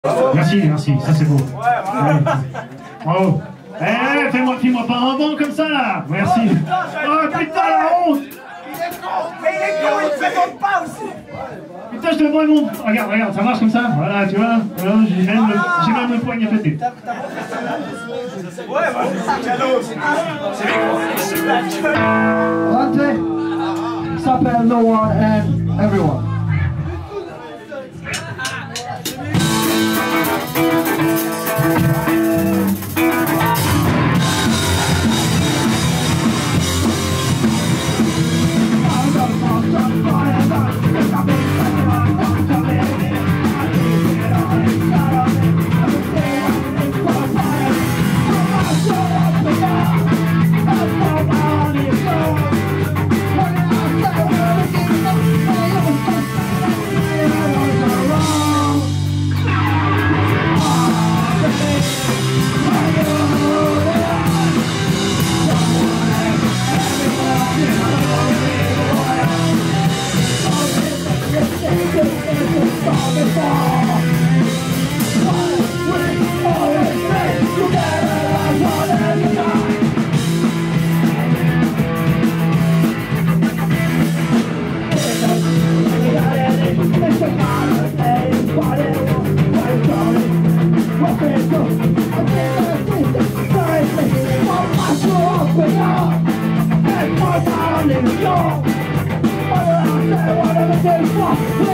Merci, merci, ça c'est beau. Bravo. Eh, fais-moi pas un vent comme ça là. Merci. Oh putain, la honte. Mais il est con, il ne présente pas aussi. Putain, je te vois mon... Regarde, ça marche comme ça. Voilà, tu vois. Voilà, j'ai même le poignet pété. Ouais, c'est cadeau. C'est Dante s'appelle No One and Everyone. Whatever they want.